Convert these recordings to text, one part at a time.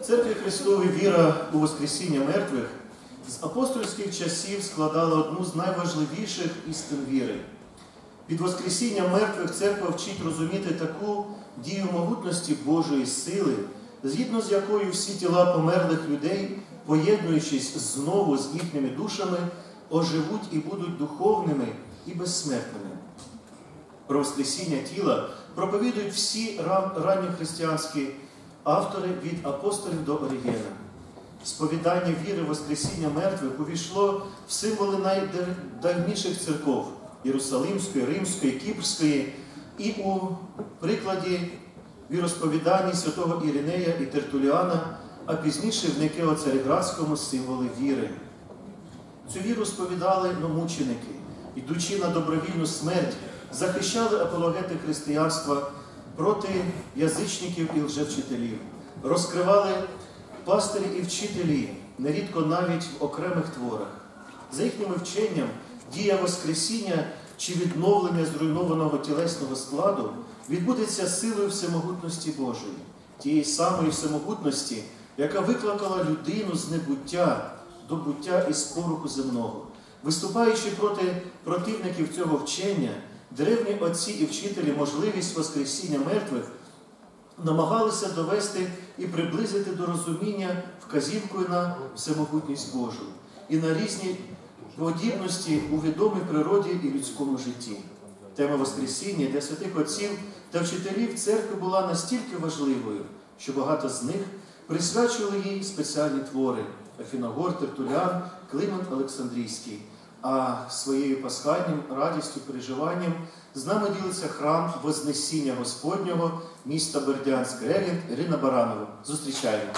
Церкві Христовій віра у Воскресіння мертвих з апостольських часів складала одну з найважливіших істин віри. Від Воскресіння мертвих церква вчить розуміти таку дію могутності Божої сили, згідно з якою всі тіла померлих людей, поєднуючись знову з їхніми душами, оживуть і будуть духовними і безсмертними. Про Воскресіння тіла проповідують всі ранньохристиянські автори від апостолів до Оригена. Сповідання віри Воскресіння мертвих увійшло в символи найдавніших церков – Єрусалимської, Римської, Кіпрської і у прикладі віросповідання святого Іринея і Тертуліана, а пізніше в Никео-Цареградському символи віри. Цю віру сповідали мученики, ідучи на добровільну смерть, захищали апологети християнства проти язичників і лжевчителів, розкривали пастирі і вчителі, нерідко навіть в окремих творах. За їхнім вченням, дія Воскресіння чи відновлення зруйнованого тілесного складу відбудеться силою всемогутності Божої, тієї самої всемогутності, яка викликала людину з небуття до буття із поруху земного. Виступаючи проти противників цього вчення, древні отці і вчителі можливість Воскресіння мертвих намагалися довести і приблизити до розуміння вказівкою на всемогутність Божу і на різні подібності у відомій природі і людському житті. Тема Воскресіння для святих отців та вчителів церкви була настільки важливою, що багато з них присвячували їй спеціальні твори – Афіногор, Тертуліан, Климент Олександрійський. А своєю пасхальним радістю, переживанням з нами ділиться храм Вознесіння Господнього міста Бердянськ, регент Ірина Баранова. Зустрічаємо!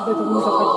этого не захотел.